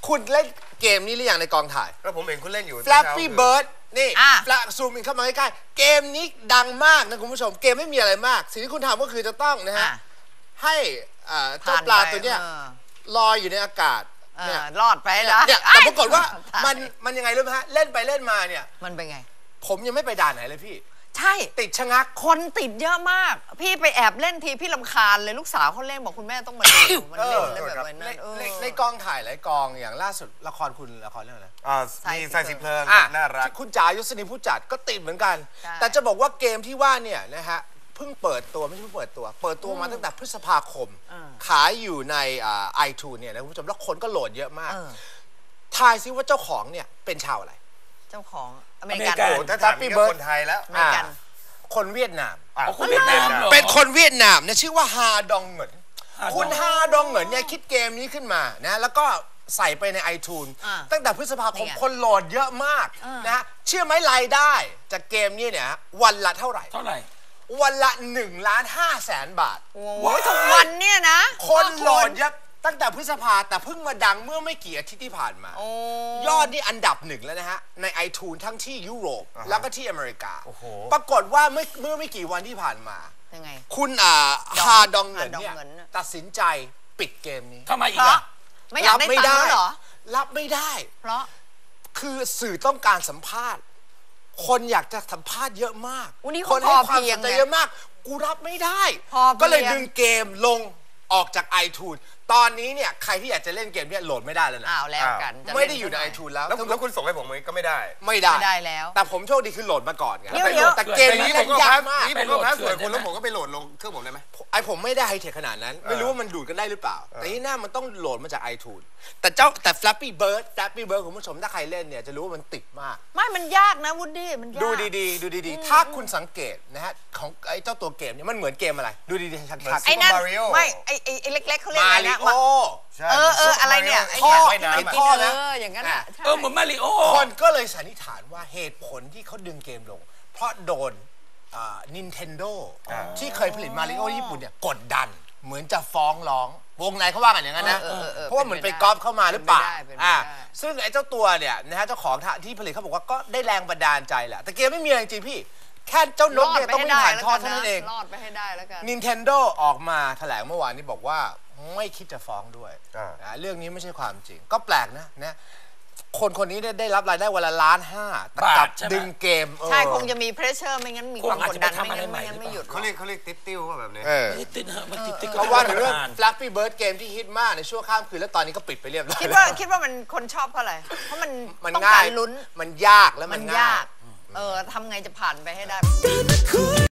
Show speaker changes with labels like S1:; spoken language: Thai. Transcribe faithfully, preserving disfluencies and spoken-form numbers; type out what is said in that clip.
S1: คุณเล่นเกมนี้หรือยังในกองถ่าย
S2: แล้วผมเห็นคุณเล่นอยู่
S1: Flappy Bird นี่แฟลชซูมอินเข้ามาใกล้ๆเกมนี้ดังมากนะคุณผู้ชมเกมไม่มีอะไรมากสิ่งที่คุณทำก็คือจะต้องนะฮะให้เจ้าปลาตัวเนี้ยลอยอยู่ในอากาศเนี่ย
S3: รอดไปแล้ว
S1: เนี่ยแต่ปรากฏว่ามันมันยังไงรู้ไหมฮะเล่นไปเล่นมาเนี่ย
S3: มันเป็นไง
S1: ผมยังไม่ไปด่านไหนเลยพี่
S3: ใช่
S1: ติดชะงัก
S3: คนติดเยอะมากพี่ไปแอบเล่นทีพี่รำคาญเลยลูกสาวเขาเล่นบอกคุณแม่ต้องมาดูมันเล่นแบบนั้น
S1: ในกองถ่ายหลายกองอย่างล่าสุดละครคุณละครเรื่องอะไร
S2: อ่ามีสายสีเพลิงน่ารัก
S1: คุณจ๋ายศนีผู้จัดก็ติดเหมือนกันแต่จะบอกว่าเกมที่ว่าเนี่ยนะฮะเพิ่งเปิดตัวไม่ใช่เพิ่งเปิดตัวเปิดตัวมาตั้งแต่พฤษภาคมขายอยู่ในไอทูนเนี่ยนะคุณผู้ชมแล้วคนก็โหลดเยอะมากทายซิว่าเจ้าของเนี่ยเป็นชาวอะไร
S3: เจ้าของอเมริกัน
S2: ถ้าถามพี่เบิร์ดคนไทยแล้ว
S3: อเมริกัน
S1: คนเวียดนาม
S4: คนเวียดนาม
S1: เป็นคนเวียดนามเนี่ยชื่อว่าฮาดองเหงินคุณฮาดองเหงินเนี่ยคิดเกมนี้ขึ้นมานะแล้วก็ใส่ไปในไอทูนตั้งแต่พฤษภาคมคนโหลดเยอะมากนะฮะเชื่อไหมรายได้จากเกมนี้เนี่ยวันละเท่าไหร่
S4: เท่าไหร่
S1: วันละหนึ่งล้านห้าแสนบาท
S3: โอ้ยทุกวันเนี่ยนะ
S1: คนโหลดเยอะตั้งแต่พฤษภาแต่เพิ่งมาดังเมื่อไม่กี่อาทิตย์ที่ผ่านมายอดนี่อันดับหนึ่งแล้วนะฮะในไอทูนทั้งที่ยุโรปแล้วก็ที่อเมริกาปรากฏว่าเมื่อเมื่อไม่กี่วันที่ผ่านมาคุณฮาดองเงินเนี่ยตัดสินใจปิดเกมนี้
S4: ทำไมอีกอ่ะ
S3: ไม่อยากได้ตังค์เหรอ
S1: รับไม่ได้
S3: เพราะ
S1: คือสื่อต้องการสัมภาษณ์คนอยากจะสัมภาษณ์เยอะมาก
S3: คน
S1: ให้ความสนใจเยอะมากกูรับไม่ได้ก็เลยดึงเกมลงออกจากไอทูนตอนนี้เนี่ยใครที่อยากจะเล่นเกมเนี่ยโหลดไม่ได้แล้วนะ
S3: อ้าวแล้วกัน
S1: ไม่ได้อยู่ในไอทูนแล้ว
S2: แล้วคุณส่งให้ผมก็ไม่ได้
S1: ไม่ได้
S3: ไม่ได้แล้ว
S1: แต่ผมโชคดีคือโหลดมาก่อนไง
S2: แต่เกมนี้ผมก็ยากมากนี่ผมก็แพ้ส่วนคุณแล้วผมก็ไปโหลดลงเครื่องผมได้ไหม
S1: ไอผมไม่ได้ไฮเทคขนาดนั้นไม่รู้ว่ามันดูดกันได้หรือเปล่าแต่ที่หน้ามันต้องโหลดมาจากไอทูนแต่เจ้าแต่ Flappy Bird Flappy Bird คุณผู้ชมถ้าใครเล่นเนี่ยจะรู้ว่ามันติดมาก
S3: ไม่มันยากนะวุฒิมันยาก
S1: ดูดีๆดูดีๆถ้าคุณสังเกตนะฮะของไอ้เจ้าตัวเกมเนี่ยมันเหมือนเกมอะไรดูดีๆชัด
S3: ๆไอ้นั่นไม่ไอ้ไอ้เล็กๆเขาเรียกอะไรนะเออเอออะไรเนี่ย
S1: พ่อไอ้พ่อนะ
S3: อย่างนั้น
S4: เออเหมือนมาริโอ
S1: คนก็เลยสันนิษฐานว่าเหตุผลที่เขาดึงเกมลงเพราะโดน Nintendo ที่เคยผลิตมาริโอญี่ปุ่นเนี่ยกดดันเหมือนจะฟ้องร้องวงในเขาว่ากันอย่างนั้นนะเพราะว่าเหมือนไปก๊อปเข้ามาหรือเปล่าอ่าซึ่งไอ้เจ้าตัวเนี่ยนะฮะเจ้าของที่ผลิตเขาบอกว่าก็ได้แรงบันดาลใจแหละแต่เกมไม่มีอะไรจริงพี่แค่เจ้านกเนี่ยต้องไม่ผ่านทอดเท่านั้นเอง
S3: รอดไปให้ได้แล้วกัน
S1: Nintendo ออกมาแถลงเมื่อวานนี้บอกว่าไม่คิดจะฟ้องด้วยเรื่องนี้ไม่ใช่ความจริงก็แปลกนะนะคนคนนี้ได้รับรายได้วันละล้านห้ากับดึงเกม
S3: ใช่คงจะมีเพรสเชอร์ไม่งั้นมีความกดดันไม่งั้นไม่งั้นไม่หยุด
S2: เขาเรียกเขาเรียกติ๊บติ้วว่าแบบนี้
S4: ไม่ติดฮะมันติดติด
S1: เพราะว่าเรื่อง Flappy Bird เกมที่ฮิตมากในช่วงข้ามคืนแล้วตอนนี้ก็ปิดไปเรียบร้อย
S3: คิดว่าคิดว่ามันคนชอบเพราะอะไรเพราะมันต้องการลุ้น
S1: มันยากแล้วมัน
S3: ยากเออทำไงจะผ่านไปให้ได้